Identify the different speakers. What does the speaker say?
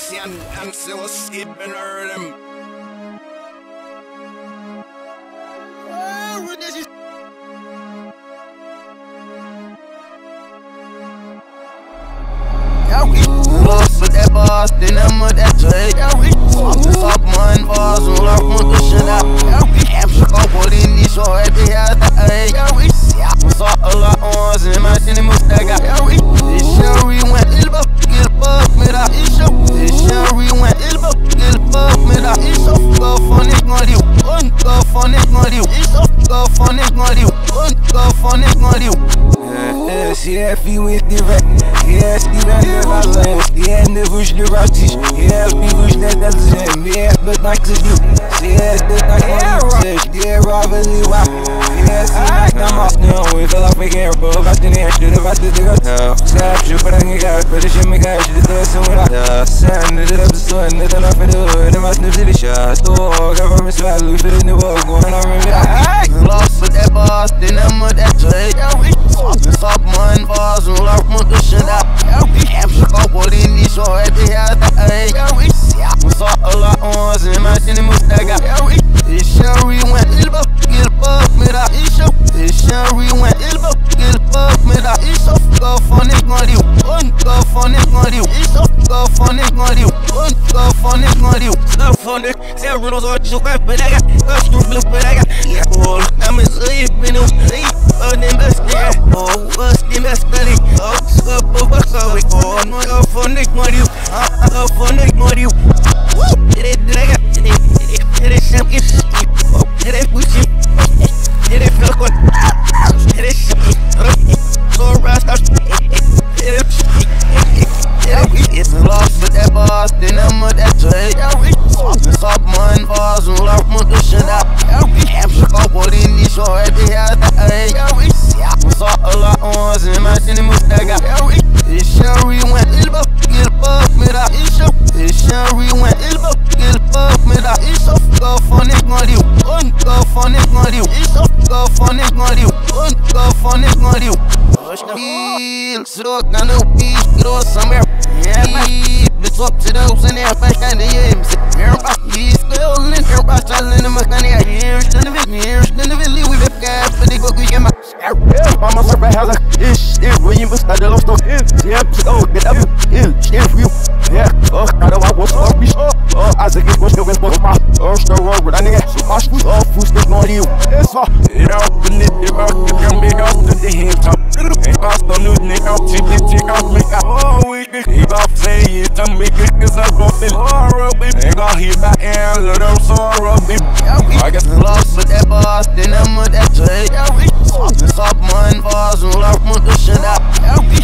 Speaker 1: I'm still skipping them.
Speaker 2: Lost with that boss, then I'm with that trade. Stop man, boss, and lock with the shit out. I'm shook up with in this show at the house. I saw a lot of ones in my city mustang. This show we went elbow, get fuck me that. This show we went elbow, get fuck me that. Go funny, got you. Go funny, got you. Go funny, got you. Go funny, got you. Yeah, if you with the red. Yeah, Steven de Valens, yeah, ne bouge de rastiche. Yeah, puis bouge de Delzim, yeah, but not to you. Yeah, the night on the stage, yeah, Robin Lee Wap. Yeah, see, I'm off now, we feel like we can't roll. Got the air, should have got the digger. Snap, shoot, but I ain't got it, but it should make out, should have done some without the sand, it up the sun, it up for the hood, and my snips to the shot. Store, government swag, we fit in the world, going on with that. Lost with that boss, then I'm with that trade. Stop man, boss, and lock with the shit out. I'm shook up with in this show at the house. I saw a lot of ones in my city mustang. This show we went elbow, get fuck me that. This show we went elbow, get fuck me that. Go funny, got you. Go funny, got you. Go funny, got you. Go funny, got you. Go funny, say riddles or joke, but I got go blue, but I got yeah. Oh, I'm a slave, you know. Oh, the best, yeah. Oh, what's the best, buddy? Oh, stop over, sorry. Oh, no, go funny, got you. Go funny, got you. Did it, did it, something. Oh, did it, push it. Did it, feel good. Did it, so rasta. It's lost with that boss, then I'm with that trade. Stop man, boss, and lock with the shit out. I'm shook up with in this show at the house. I saw a lot of ones in my city mustang. This show we went elbow, get fuck me that. This show we went elbow, get fuck me that. Go funny, got you. Go funny, got you. Go funny, got you. Go funny, got you. Feel so kind of peace, go somewhere. Yeah, it's up to those in there, back in the games. Everybody's still in here, but I'm in the mechanic. Here's the village with the guy, but they go get my mama survey has a ish, when you must have the lost of him. Yeah, so get up, if you, yeah, oh, I don't want to be sure. Oh, as a kid, what's the best of my first road with a nigga? So much off, who's the not you? It's all, you know, the nitty about the young big up to the hip top. Ain't cost no new nigga, take off me. Oh, we can keep off saying it to make it, cause I'm going to horrible. Ain't gonna hit my hand, let them sorrow me. I guess lost with that boss, then I'm with that trade. Stop man, boss, and lock with the shit out.